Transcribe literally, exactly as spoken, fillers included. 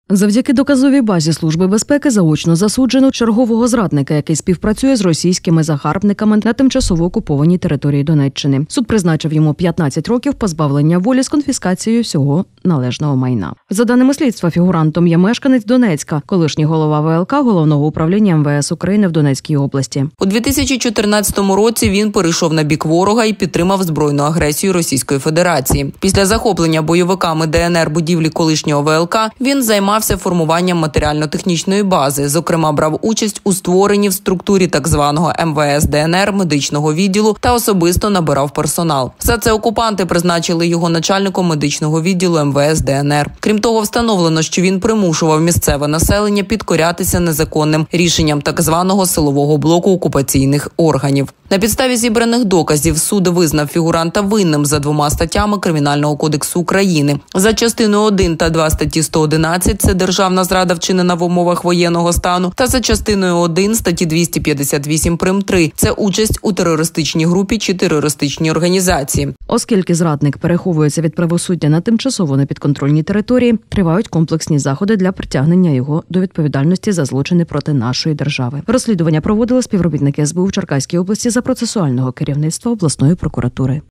Завдяки доказовій базі Служби безпеки заочно засуджено чергового зрадника, який співпрацює з російськими загарбниками на тимчасово окупованій території Донеччини. Суд призначив йому п'ятнадцять років позбавлення волі з конфіскацією всього належного майна. За даними слідства, фігурантом є мешканець Донецька, колишній голова Ве Ел Ка Головного управління Ем Ве Ес України в Донецькій області. У дві тисячі чотирнадцятому році він перейшов на бік ворога і підтримав збройну агресію Російської Федерації. Після захоплення бойовиками Де Ен Ер будівлі колишнього Ве Ел Ка він займався формуванням матеріально-технічної бази. Зокрема, брав участь у створенні в структурі так званого Ем Ве Ес Де Ен Ер медичного відділу та особисто набирав персонал. Все це окупанти призначили його начальником медичного відділу Ем Ве Ес Де Ен Ер. Крім того, встановлено, що він примушував місцеве населення підкорятися незаконним рішенням так званого силового блоку окупаційних органів. На підставі зібраних доказів суд визнав фігуранта винним за двома статтями Кримінального кодексу України. За частиною один та два статті сто одинадцять – це державна зрада, вчинена в умовах воєнного стану, та за частиною один статті двісті п'ятдесят вісім прим. три – це участь у терористичній групі чи терористичній організації. Оскільки зрадник переховується від правосуддя на тимчасово непідконтрольній території, тривають комплексні заходи для притягнення його до відповідальності за злочини проти нашої держави. Розслідування проводили співробітники Ес Бе У в Черкаській області за процесуального керівництва обласної прокуратури.